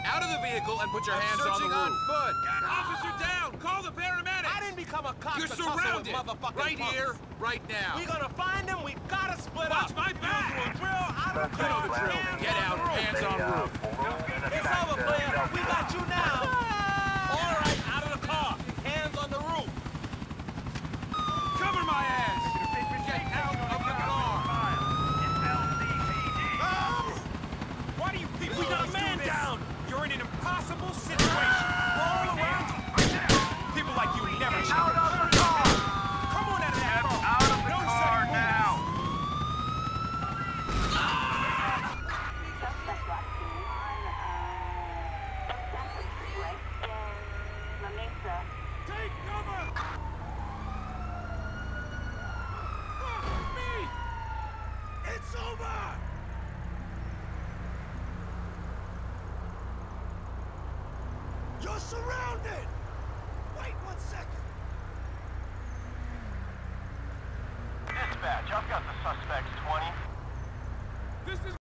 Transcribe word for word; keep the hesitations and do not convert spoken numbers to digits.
Out of the vehicle and put your I'm hands on the searching roof. on foot. Officer down! Call the paramedics! I didn't become a cop You're to tussle with surrounded! motherfucking Right punks. here, right now. We gonna find them, we gotta split Watch up. my back! You do a drill, I don't You know the care. drill. Hands Get on out, the roof. hands on roof. It's over, player. We got you now. All right, out of the car. Hands on the roof. Cover my ass! Get out of the car! Why do you people We got a man down! You're in an impossible situation. Roll around. People like you never change. Out of the car! Come on out of that car. Out of the No car setting now! Suspect last seen on uh, Sampson Freeway in La Mesa. Take cover! Fuck me! It's over! You're surrounded! Wait one second. Dispatch, I've got the suspects twenty. This is